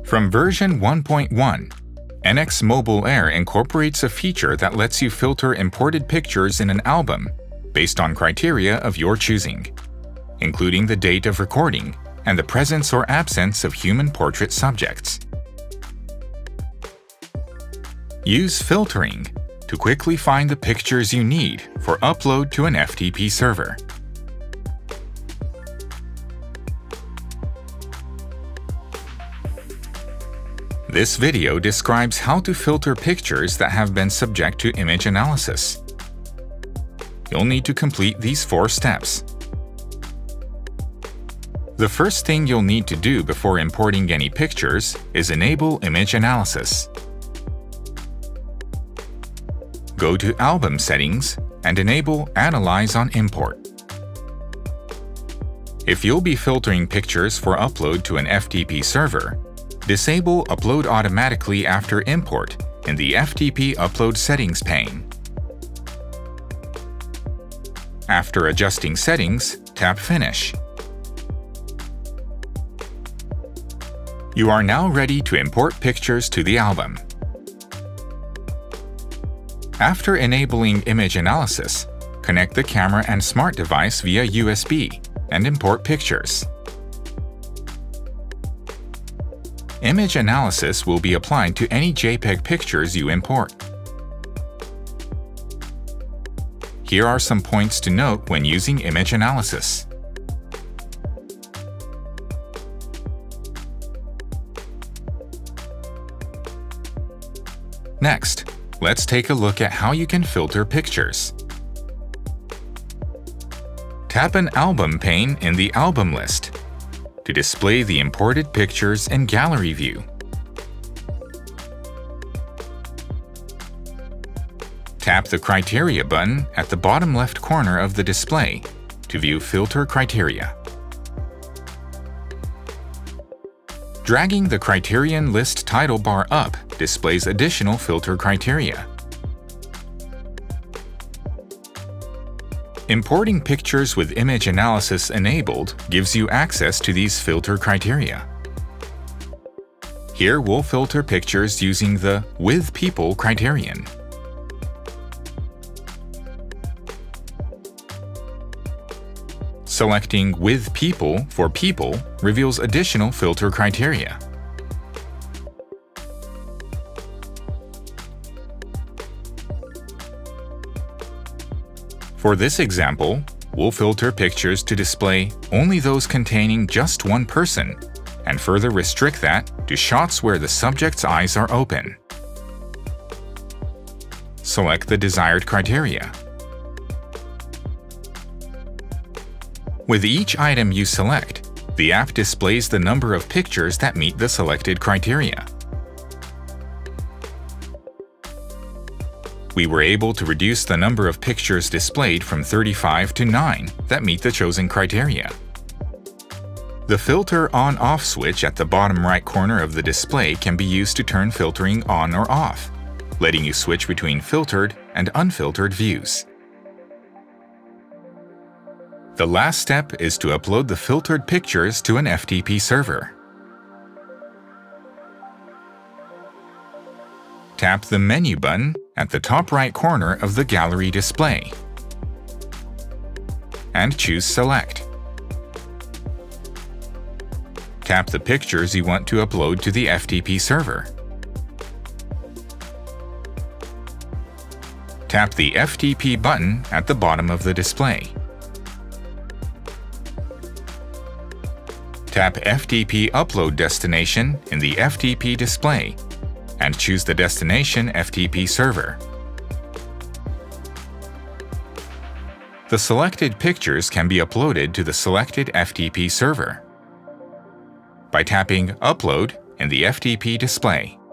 From version 1.1, NX Mobile Air incorporates a feature that lets you filter imported pictures in an album based on criteria of your choosing, including the date of recording and the presence or absence of human portrait subjects. Use filtering to quickly find the pictures you need for upload to an FTP server. This video describes how to filter pictures that have been subject to image analysis. You'll need to complete these 4 steps. The first thing you'll need to do before importing any pictures is enable image analysis. Go to Album Settings and enable Analyze on Import. If you'll be filtering pictures for upload to an FTP server, disable Upload Automatically after import in the FTP Upload Settings pane. After adjusting settings, tap Finish. You are now ready to import pictures to the album. After enabling image analysis, connect the camera and smart device via USB and import pictures. Image analysis will be applied to any JPEG pictures you import. Here are some points to note when using image analysis. Next, let's take a look at how you can filter pictures. Tap an album pane in the album list to display the imported pictures in gallery view. Tap the Criteria button at the bottom left corner of the display to view filter criteria. Dragging the Criterion List title bar up displays additional filter criteria. Importing pictures with image analysis enabled gives you access to these filter criteria. Here we'll filter pictures using the With People criterion. Selecting With People for people reveals additional filter criteria. For this example, we'll filter pictures to display only those containing just one person, and further restrict that to shots where the subject's eyes are open. Select the desired criteria. With each item you select, the app displays the number of pictures that meet the selected criteria. We were able to reduce the number of pictures displayed from 35 to 9 that meet the chosen criteria. The Filter On/Off switch at the bottom right corner of the display can be used to turn filtering on or off, letting you switch between filtered and unfiltered views. The last step is to upload the filtered pictures to an FTP server. Tap the Menu button at the top right corner of the gallery display and choose Select. Tap the pictures you want to upload to the FTP server. Tap the FTP button at the bottom of the display. Tap FTP Upload Destination in the FTP display and choose the destination FTP server. The selected pictures can be uploaded to the selected FTP server by tapping Upload in the FTP display.